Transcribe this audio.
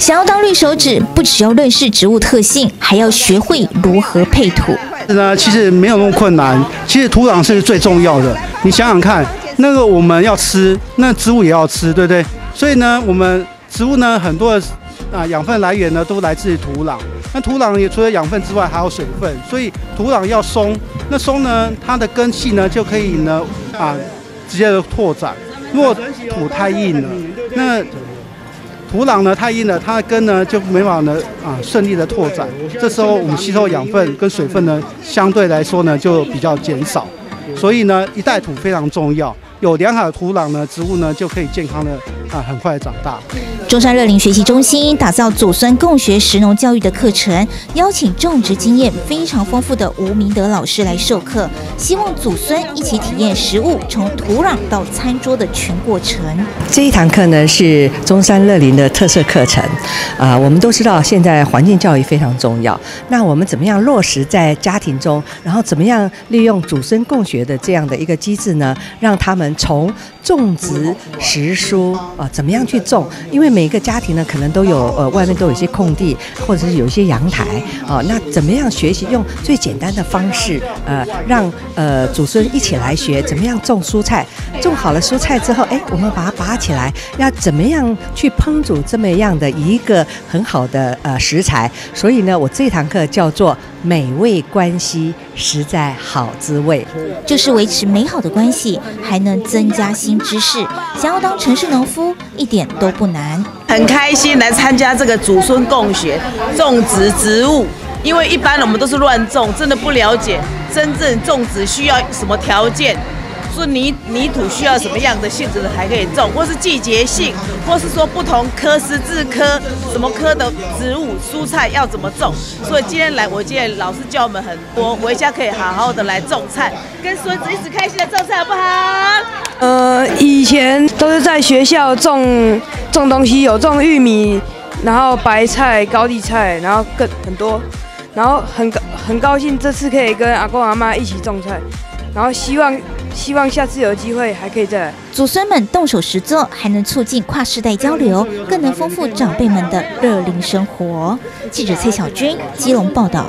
想要当绿手指，不只要认识植物特性，还要学会如何配土。 其实没有那么困难，其实土壤是最重要的。你想想看，那个我们要吃，那植物也要吃，对不对？所以呢，我们植物呢很多的养分来源呢都来自于土壤。那土壤也除了养分之外，还有水分，所以土壤要松。那松呢，它的根系呢就可以呢直接的拓展。如果土太硬了，那土壤呢太硬了，它的根呢就没办法呢顺利的拓展。这时候我们吸收养分跟水分呢相对来说呢就比较减少。所以呢，一袋土非常重要。有良好的土壤呢，植物呢就可以健康的很快的长大。 中山乐龄学习中心打造祖孙共学食农教育的课程，邀请种植经验非常丰富的吴明德老师来授课，希望祖孙一起体验食物从土壤到餐桌的全过程。 这一堂课呢是中山乐龄的特色课程，我们都知道现在环境教育非常重要，那我们怎么样落实在家庭中，然后怎么样利用祖孙共学的这样的一个机制呢，让他们从种植食蔬怎么样去种，因为每一个家庭呢可能都有外面都有一些空地，或者是有一些阳台那怎么样学习用最简单的方式让祖孙一起来学怎么样种蔬菜，种好了蔬菜之后我们把它拔起来，要怎么样去烹煮这么样的一个很好的食材。所以呢，我这堂课叫做美味关系实在好滋味， 就是维持美好的关系，还能增加新知识。想要当城市农夫一点都不难， 很开心来参加这个祖孙共学种植植物。因为一般我们都是乱种，真的不了解真正种植需要什么条件，说泥土需要什么样的性质的才可以种，或是季节性，或是说不同科十字科什么科的植物蔬菜要怎么种。所以今天来，我今天老师教我们很多，回家可以好好的来种菜，跟孙子一起开心的种菜，好不好？ 以前都是在学校种东西，有种玉米，然后白菜、高丽菜，然后很多，然后很高兴这次可以跟阿公阿嬷一起种菜，然后希望下次有机会还可以再来。 祖孙们动手实作，还能促进跨世代交流，更能丰富长辈们的乐龄生活。记者蔡小军基隆报道。